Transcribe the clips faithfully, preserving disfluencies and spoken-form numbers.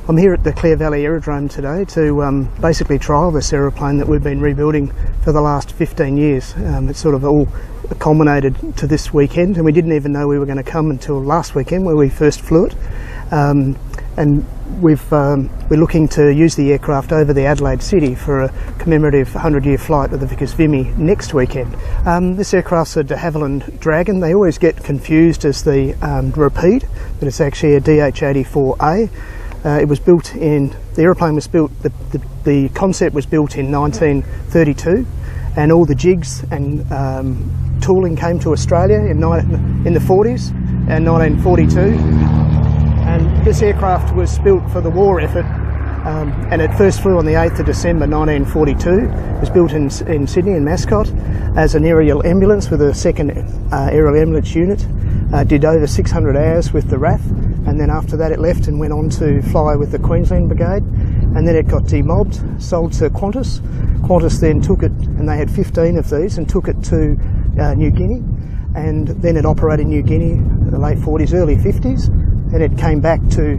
I'm here at the Clare Aerodrome today to um, basically trial this aeroplane that we've been rebuilding for the last fifteen years. Um, it's sort of all culminated to this weekend, and we didn't even know we were going to come until last weekend where we first flew it. Um, and we've, um, we're looking to use the aircraft over the Adelaide city for a commemorative one hundred year flight of the Vickers Vimy next weekend. Um, this aircraft's a de Havilland Dragon. They always get confused as the um, repeat, but it's actually a D H eighty-four A. Uh, it was built in, the aeroplane was built, the, the, the concept was built in nineteen thirty-two, and all the jigs and um, tooling came to Australia in, in the forties and nineteen forty-two. And this aircraft was built for the war effort, um, and it first flew on the eighth of December nineteen forty-two. It was built in, in Sydney, in Mascot, as an aerial ambulance with a second uh, aerial ambulance unit. Uh, did over six hundred hours with the R A F, and then after that it left and went on to fly with the Queensland Brigade, and then it got demobbed, sold to Qantas. Qantas then took it, and they had fifteen of these, and took it to uh, New Guinea, and then it operated New Guinea in the late forties, early fifties. Then it came back to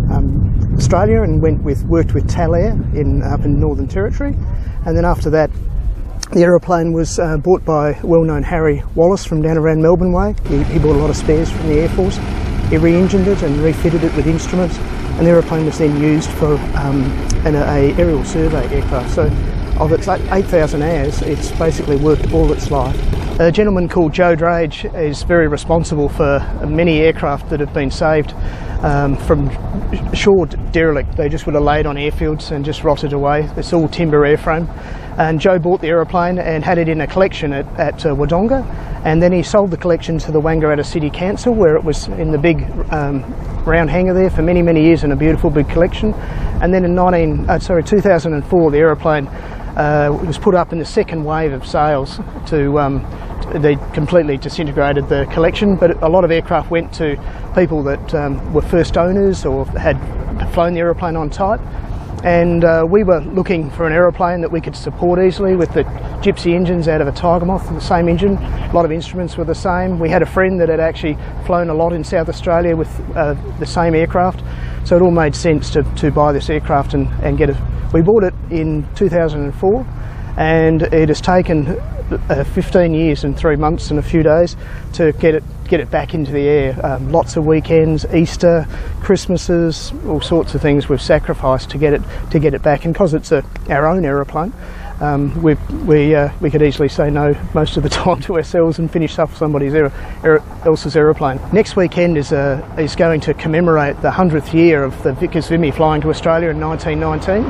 um, Australia and went with worked with Tal Air in up in Northern Territory, and then after that the aeroplane was uh, bought by well-known Harry Wallace from down around Melbourne way. He, he bought a lot of spares from the Air Force. He re-engined it and refitted it with instruments, and the aeroplane was then used for um, an a aerial survey aircraft. So of its eight thousand hours, it's basically worked all its life. A gentleman called Joe Drage is very responsible for many aircraft that have been saved um, from shore derelict. They just would have laid on airfields and just rotted away. It's all timber airframe. And Joe bought the aeroplane and had it in a collection at, at uh, Wodonga, and then he sold the collection to the Wangaratta City Council, where it was in the big um, round hangar there for many, many years in a beautiful big collection. And then in nineteen, uh, sorry, two thousand four, the aeroplane uh, was put up in the second wave of sales to um, they completely disintegrated the collection, but a lot of aircraft went to people that um, were first owners or had flown the aeroplane on type. And uh, we were looking for an aeroplane that we could support easily with the Gypsy engines out of a Tiger Moth, the same engine. A lot of instruments were the same. We had a friend that had actually flown a lot in South Australia with uh, the same aircraft, so it all made sense to, to buy this aircraft and, and get it. We bought it in two thousand four, and it has taken uh, fifteen years and three months and a few days to get it get it back into the air. Um, lots of weekends, Easter, Christmases, all sorts of things we've sacrificed to get it to get it back. And because it's a, our own aeroplane, um, we we uh, we could easily say no most of the time to ourselves and finish off somebody else's aeroplane. Next weekend is a is going to commemorate the hundredth year of the Vickers Vimy flying to Australia in nineteen nineteen.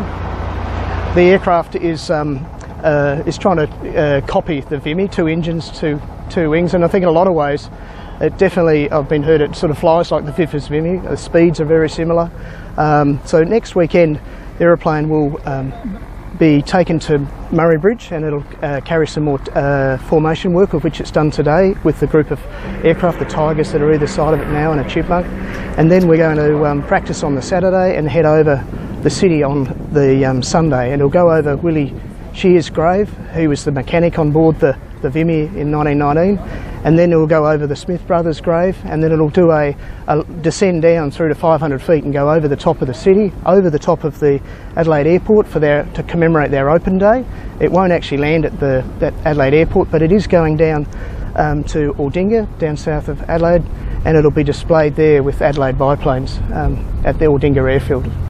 The aircraft is um, uh, is trying to uh, copy the Vimy, two engines, two two wings, and I think in a lot of ways it definitely, I've been heard, it sort of flies like the Vickers Vimy. The speeds are very similar. Um, so next weekend the aeroplane will um, be taken to Murray Bridge, and it'll uh, carry some more uh, formation work, of which it's done today with the group of aircraft, the Tigers that are either side of it now, and a Chipmunk. And then we're going to um, practice on the Saturday and head over the city on the um, Sunday, and it'll go over Willie Shear's grave, who was the mechanic on board the, the Vimy in nineteen nineteen, and then it'll go over the Smith brothers' grave, and then it'll do a, a descend down through to five hundred feet and go over the top of the city, over the top of the Adelaide airport for their to commemorate their open day. It won't actually land at the that Adelaide airport, but it is going down um, to Aldinga, down south of Adelaide, and it'll be displayed there with Adelaide biplanes um, at the Aldinga airfield.